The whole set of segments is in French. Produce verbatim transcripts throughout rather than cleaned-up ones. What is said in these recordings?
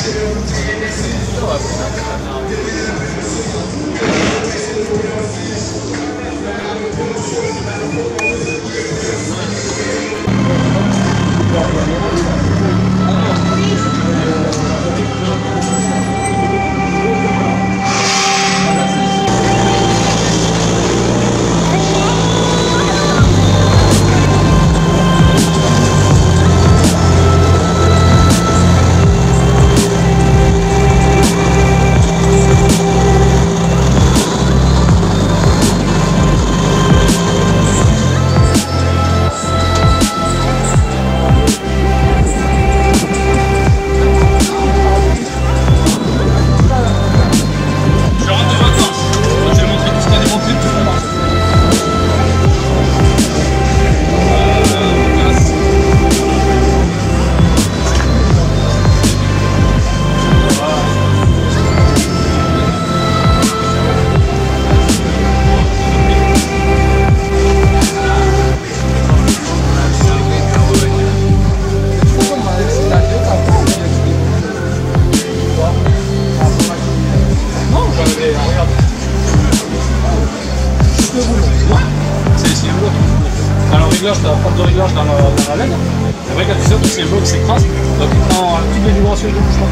réglages, tu as la porte de réglage dans la, dans la laine. C'est vrai, quand tu sautes, c'est un bloc qui s'écrase. Donc il prend toutes les vibrations de bouchement.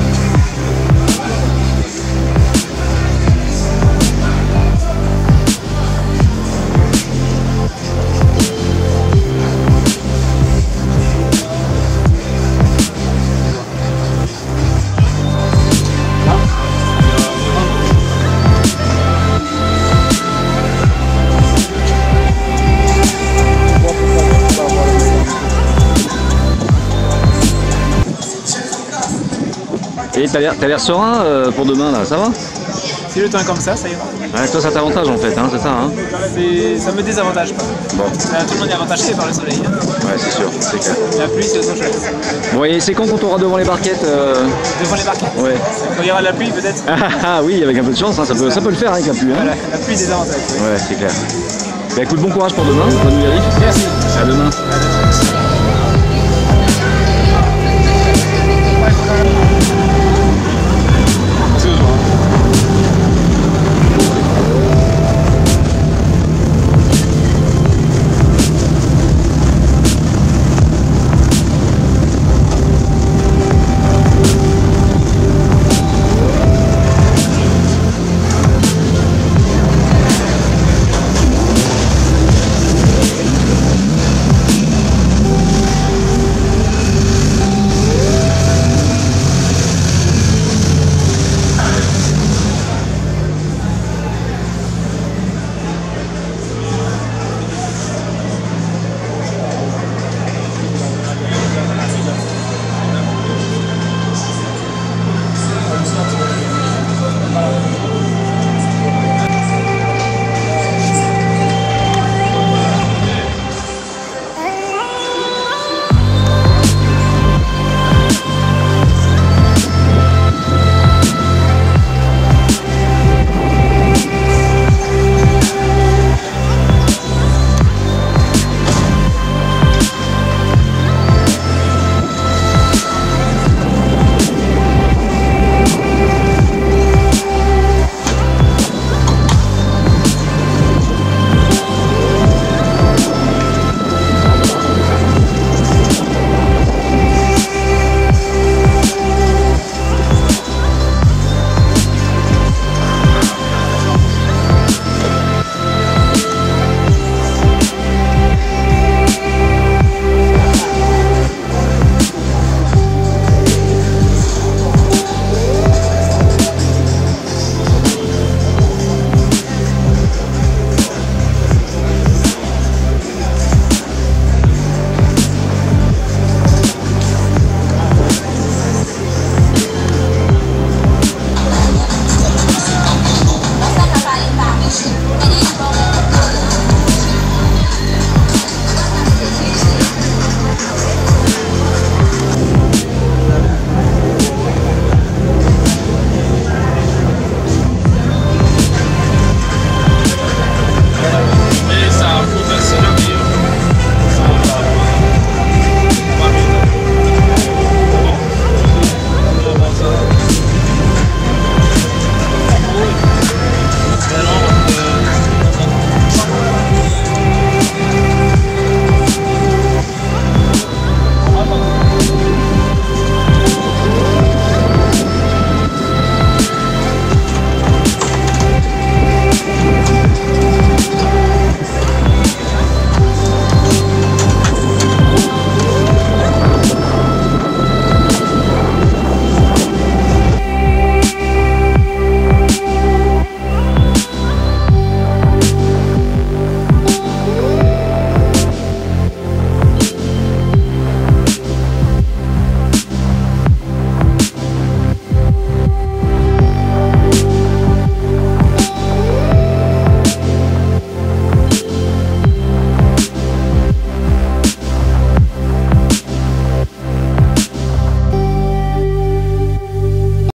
Et t'as l'air, t'as l'air serein euh, pour demain là, ça va? Si le temps est comme ça, ça ira. Ouais, toi ça t'avantage en fait, hein, c'est ça hein? Ça me désavantage pas. Bon. Là, tout le monde est avantagé par le soleil. Hein. Ouais, c'est sûr, c'est clair. La pluie, c'est autre chose. Bon, et c'est quand qu'on aura devant les barquettes euh... Devant les barquettes? Ouais. Quand il y aura de la pluie, peut-être. Ah, ah oui, avec un peu de chance, hein, ça, peut, ça peut le faire hein, avec la pluie. Hein. Voilà, la pluie désavantage. Oui. Ouais, c'est clair. Bah écoute, bon courage pour demain, bonne nuit Eric. Merci. À demain. euh,